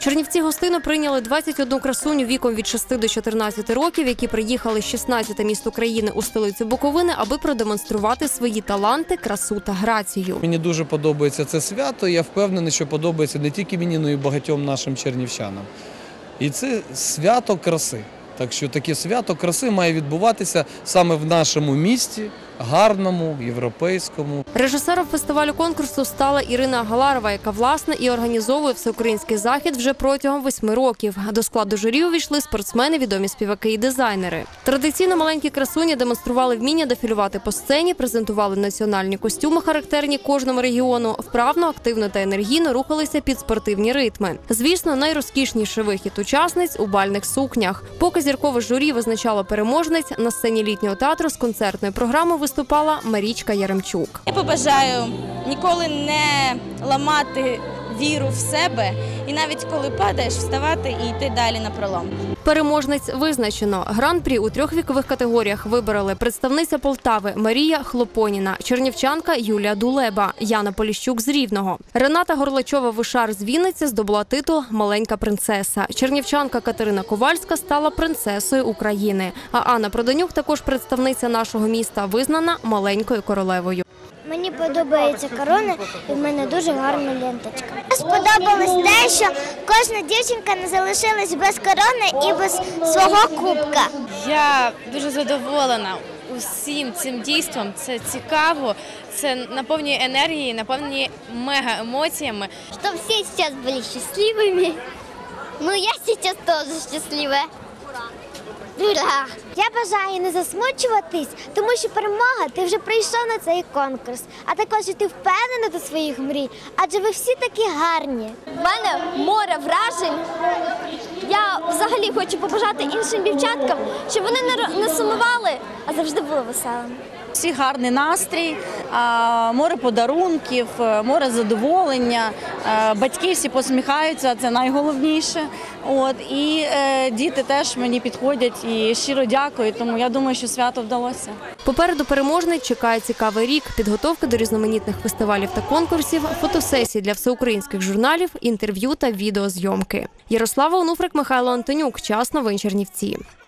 Чернівці гостинно прийняли 21 красуню віком від 6 до 14 років, які приїхали з 16 міст України у столицю Буковини, аби продемонструвати свої таланти, красу та грацію. Мені дуже подобається це свято, я впевнений, що подобається не тільки мені, але й багатьом нашим чернівчанам. І це свято краси. Так що таке свято краси має відбуватися саме в нашому місті, гарному, європейському. Режисером фестивалю конкурсу стала Ірина Галарова, яка, власне, і організовує всеукраїнський захід вже протягом 8 років. До складу журі увійшли спортсмени, відомі співаки і дизайнери. Традиційно маленькі красуні демонстрували вміння дефілювати по сцені, презентували національні костюми, характерні кожному регіону, вправно, активно та енергійно рухалися під спортивні ритми. Звісно, найрозкішніший вихід учасниць у бальних сукнях. Поки зіркове журі визначало переможниць, на сцені літнього театру з концертною програмою виступала Марічка Яремчук. Я побажаю ніколи не ламати віру в себе і навіть коли падаєш, вставати і йти далі напролом. Переможниць визначено. Гран-прі у 3 вікових категоріях вибороли представниця Полтави Марія Хлопоніна, чернівчанка Юлія Дулеба, Яна Поліщук з Рівного. Рената Горлачова-Вишар з Вінниці здобула титул «Маленька принцеса». Чернівчанка Катерина Ковальська стала принцесою України. А Анна Проданюк, також представниця нашого міста, визнана маленькою королевою. Мені подобається корона і в мене дуже гарна ленточка. Сподобалось те, що кожна дівчинка не залишилась без корони і без свого кубка. Я дуже задоволена усім цим дійством, це цікаво, це наповнює енергією, наповнює мега емоціями. Щоб всі зараз були щасливими. Ну, я зараз теж щаслива. Ура! Я бажаю не засмучуватись, тому що перемога, ти вже прийшов на цей конкурс, а також ти впевнена до своїх мрій, адже ви всі такі гарні. У мене море вражень. Я взагалі хочу побажати іншим дівчаткам, щоб вони не сумували, а завжди були веселими. Всі гарний настрій, море подарунків, море задоволення, батьки всі посміхаються, це найголовніше. І діти теж мені підходять і щиро дякую, тому я думаю, що свято вдалося. Попереду переможниць чекає цікавий рік, підготовки до різноманітних фестивалів та конкурсів, фотосесій для всеукраїнських журналів, інтерв'ю та відеозйомки. Ярослава Онуфрик, Михайло Антонюк. Час новин Чернівці.